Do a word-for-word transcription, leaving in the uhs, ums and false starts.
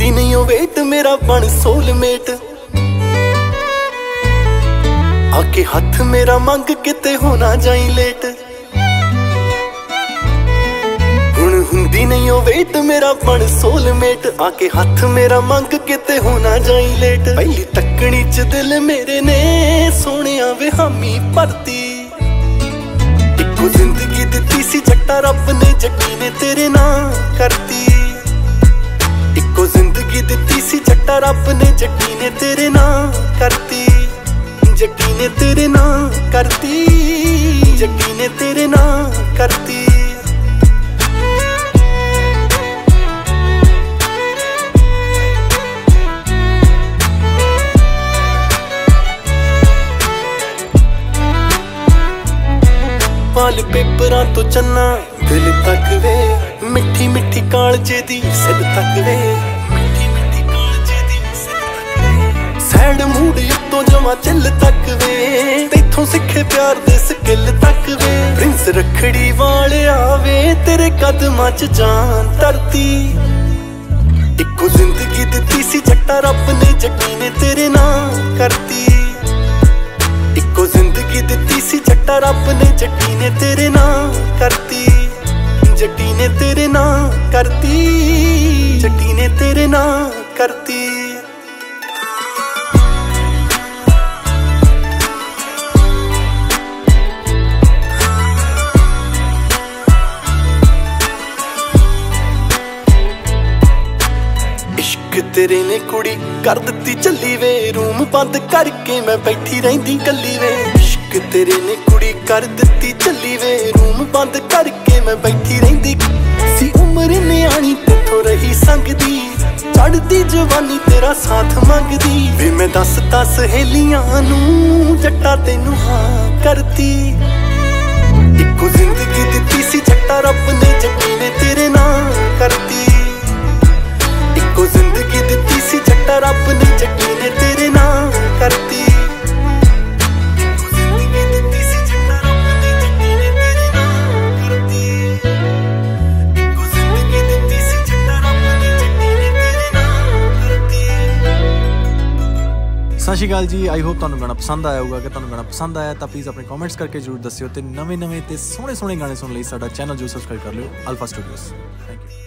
हुंदी नहीं oh wait मेरा बन सोलमेट। आके हथ मेरा मंग किते होना जाई लेट। हुण हुंदी नहीं ओ वेट मेरा बन सोलमेट। आके हथ मेरा मंग किते होना जाई लेट। पहली तकनी च दिल मेरे ने सोहणिया वे हामी भरती। इक्को जिंदगी दित्ती सी जट्टा रब ने, जट्टी ने तेरे नाम करती। इक्को जिंदगी दित्ती सी जट्टा रब ने, जट्टी ने तेरे नाम करती। जट्टी ने तेरे नाम करती, जट्टी ने तेरे नाम करती। वाल पेपरां तो चन्ना दिल तक वे, मिठी मिठी कालजे दी सिल तक वे। मिठी मिठी कालजे दी सिल तक वे। सैड मूड उत्तों जमा चिल तक वे। तेथों सिखे प्यार दे स्किल तक वे। प्रिंस रखड़ी वाले आवे तेरे कदमां च जान धरती। इक्को जिंदगी दित्ती सी जट्टा रब ने, जट्टी ने तेरे नाम करती। इक्को जिंदगी दित्ती सी जट्टा रब ने, जट्टी ने तेरे नाम करती। जट्टी ने तेरे नाम करती, जट्टी ने तेरे नाम करती। तेरे ने कुड़ी कर दित्ती चली वे, रूम बंद करके मैं बैठी रहिंदी कल्ली वे। इश्क तेरे ने कुड़ी कर दित्ती चली वे, रूम बंद करके मैं बैठी रहिंदी सी। उम्र न्याणी तेथों रही संगदी, चढ़दी जवानी तेरा साथ मंगदी। वे मैं दस दस सहेलियां नूं जट्टा तैनूं हां करती। इक्को जिंदगी दित्ती सी जट्टा रब ने, जट्टी ने तेरे नाम करती। इक्को जिंदगी दित्ती सी जट्टा रब ने, जट्टी ने तेरे नाम करती। इक्को जिंदगी दित्ती सी जट्टा रब ने, जट्टी ने तेरे नाम करती। इक्को जिंदगी दित्ती सी जट्टा रब ने, जट्टी ने तेरे नाम करती। सत श्री अकाल जी, आई होप तुहानूं गाना पसंद आया होगा। कि तुहानूं गाना पसंद आया तो प्लीज़ अपने कॉमेंट्स करके जरूर दस्सिओ। ते नवे नवे ते सोहणे सोहणे गाने सुनने लई साडा चैनल जो सबसक्राइब कर लिओ, अल्फा स्टूडियोज। Thank you.